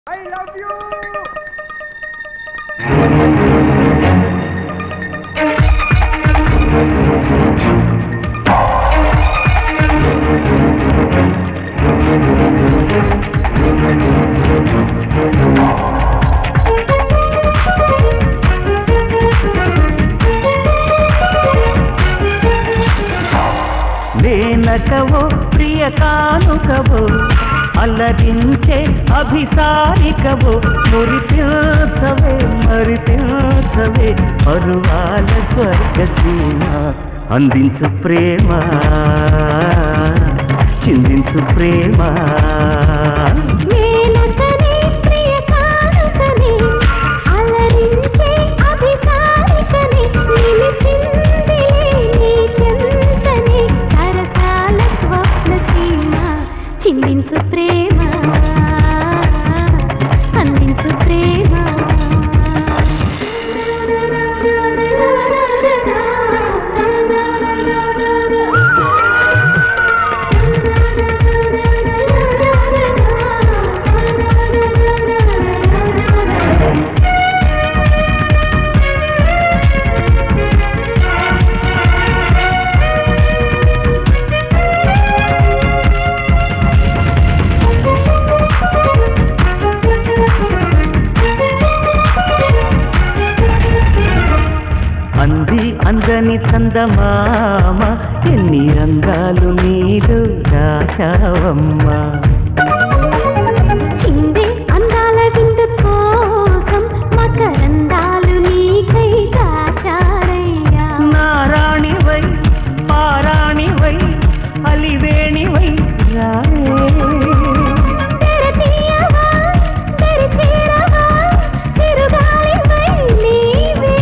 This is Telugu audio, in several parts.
I love you. मेनकवो प्रियकानुकवो అలరించే అభిసారికవో మురిపించవే మరిపించవే పరువాల స్వర్గసీమ అందించు ప్రేమ చిందించు ప్రేమ చిందించు ప్రేమ అందించు ప్రేమ అందని చందమామ ఎన్ని రంగాలు నీలో దాచావమ్మా చిందే అందాల విందు కోసం మకరందాలు నీకై దాచారయ్యా నారాణివై పారాణివై అలివేణివై రావే తెరతీయవా తెరచేరవా చిరుగాలివై నీవే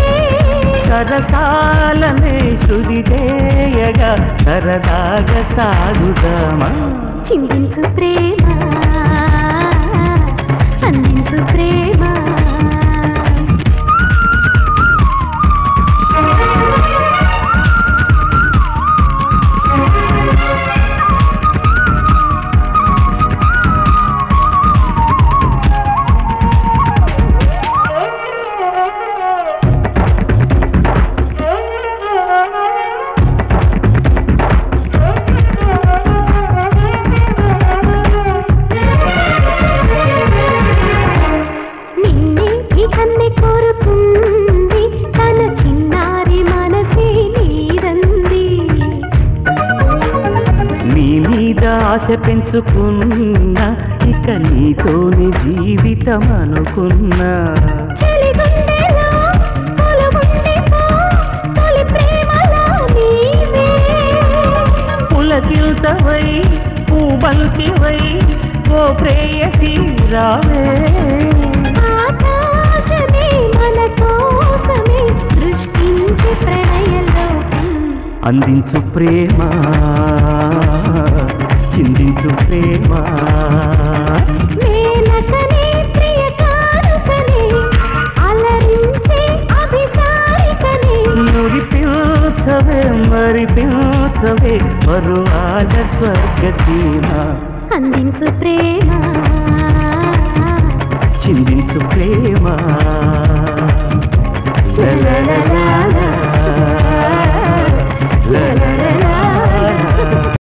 సరసాలనే శృతి చేయగా సరదాగా సాగుదామా చిందించు ప్రేమ అందించు ప్రేమ ఆశ పెంచుకున్నా ఇక నీతోని జీవితం అనుకున్నా పులకిల్తవై పూబంతివై ఓ ప్రేయసి రావే ఆకాశమే మన కోసమే సృష్టించి ప్రణయలోకం అందించు ప్రేమ చిందించు ప్రేమ మేనకనే ప్రియకానుకనే అలరించే అభిసారికనే మురిపించవే మరిపించవే పరువాల స్వర్గసీమ అందించు ప్రేమ చిందించు ప్రేమ la la la la la la la